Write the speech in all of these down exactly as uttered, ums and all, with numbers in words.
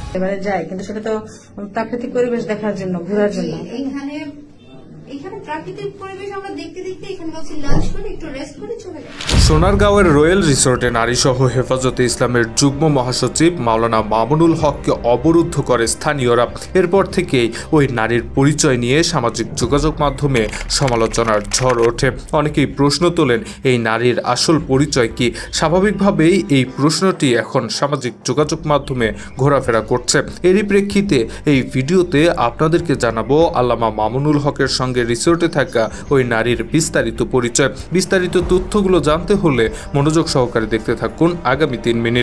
এবারে যাই, কিন্তু সেটা তো প্রাকৃতিক পরিবেশ দেখার জন্য, ঘোরার জন্য। এখানে এখানে প্রাকৃতিক পরিবেশ আমরা দেখতে দেখতে এখানে বলছি লাঞ্চ করে একটু রেস্ট করে চলে যাই। সোনারগাঁওয়ের রয়্যাল রিসোর্টে নারীসহ হেফাজতে ইসলামের যুগ্ম মহাসচিব মাওলানা মামুনুল হককে অবরুদ্ধ করে স্থানীয়রা। এরপর থেকেই ওই নারীর পরিচয় নিয়ে সামাজিক যোগাযোগ মাধ্যমে সমালোচনার ঝড় ওঠে। অনেকেই প্রশ্ন তোলেন, এই নারীর আসল পরিচয় কি? স্বাভাবিকভাবেই এই প্রশ্নটি এখন সামাজিক যোগাযোগ মাধ্যমে ঘোরাফেরা করছে। এরই প্রেক্ষিতে এই ভিডিওতে আপনাদেরকে জানাবো আল্লামা মামুনুল হকের সঙ্গে রিসোর্টে থাকা ওই নারীর বিস্তারিত পরিচয়। বিস্তারিত তথ্যগুলো জানতে হলে মনোযোগ সহকারে দেখতে থাকুন আগামী তিন মিনিট।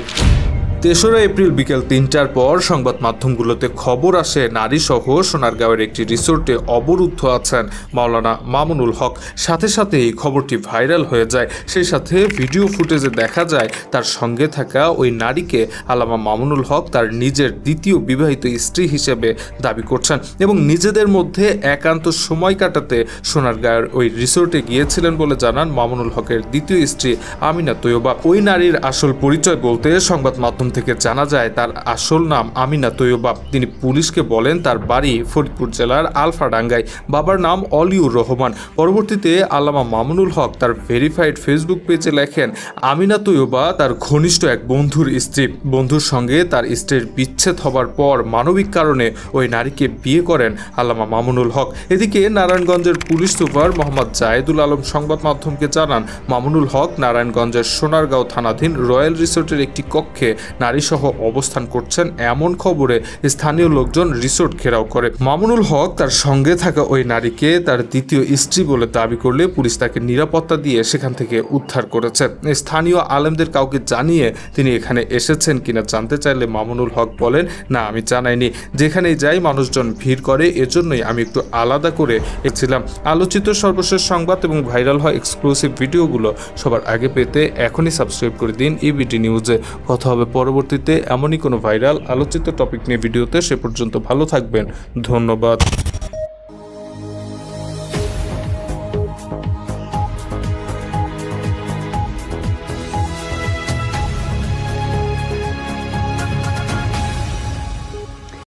তেসরা এপ্রিল বিকেল তিনটার পর সংবাদ মাধ্যমগুলোতে খবর আসে নারী সহ সোনারগাঁওয়ের একটি রিসোর্টে অবরুদ্ধ আছেন মাওলানা মামুনুল হক। সাথে সাথে এই খবরটি ভাইরাল হয়ে যায়। সেই সাথে ভিডিও ফুটেজে দেখা যায় তার সঙ্গে থাকা ওই নারীকে আল্লামা মামুনুল হক তার নিজের দ্বিতীয় বিবাহিত স্ত্রী হিসেবে দাবি করছেন এবং নিজেদের মধ্যে একান্ত সময় কাটাতে সোনারগাঁওয়ের ওই রিসোর্টে গিয়েছিলেন বলে জানান মামুনুল হকের দ্বিতীয় স্ত্রী আমিনা তৈয়বা। ওই নারীর আসল পরিচয় বলতে সংবাদ মাধ্যম থেকে জানা যায় তার আসল নাম আমিনা তৈয়বা। তিনি পুলিশকে বলেন তার বাড়ি ফরিদপুর জেলার আলফাডাঙ্গায়, বাবার নাম অলিউর রহমান। পরবর্তীতে আল্লামা মামুনুল হক তার ভেরিফাইড ফেসবুক পেজে লেখেন, আমিনা তৈয়বা তার ঘনিষ্ঠ এক বন্ধুর স্ত্রী। বন্ধুর সঙ্গে তার স্ত্রীর বিচ্ছেদ হবার পর মানবিক কারণে ওই নারীকে বিয়ে করেন আল্লামা মামুনুল হক। এদিকে নারায়ণগঞ্জের পুলিশ সুপার মোহাম্মদ জায়েদুল আলম সংবাদ মাধ্যমকে জানান, মামুনুল হক নারায়ণগঞ্জের সোনারগাঁও থানাধীন রয়্যাল রিসোর্টের একটি কক্ষে নারীসহ অবস্থান করছেন এমন খবরে স্থানীয় লোকজন রিসোর্ট ঘেরাও করে। মামুনুল হক তার সঙ্গে থাকা ওই নারীকে তার দ্বিতীয় স্ত্রী বলে দাবি করলে পুলিশ তাকে নিরাপত্তা দিয়ে সেখান থেকে উদ্ধার করেছে। স্থানীয় আলেমদের কাউকে জানিয়ে তিনি এখানে এসেছেন কিনা জানতে চাইলে মামুনুল হক বলেন, না আমি জানাইনি, যেখানেই যাই মানুষজন ভিড় করে, এজন্যই আমি একটু আলাদা করে এসেছিলাম। আলোচিত সর্বশেষ সংবাদ এবং ভাইরাল হওয়া এক্সক্লুসিভ ভিডিওগুলো সবার আগে পেতে এখনই সাবস্ক্রাইব করে দিন ইবিটি নিউজে। কথা হবে পরবর্তীতে এমনই কোনো ভাইরাল আলোচিত টপিক নিয়ে ভিডিওতে। সে পর্যন্ত ভালো থাকবেন, ধন্যবাদ।